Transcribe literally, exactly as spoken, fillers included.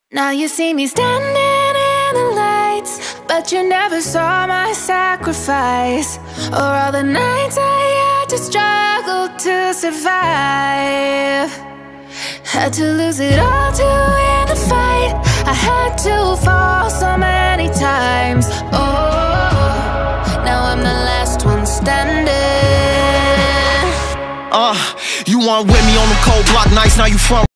Now you see me standing in the lights, but you never saw my sacrifice, or all the nights I had to struggle to survive. Had to lose it all to win the fight. I had to fall so many times. Oh, now I'm the last one standing. Uh, you weren't with me on them cold block nights, now you front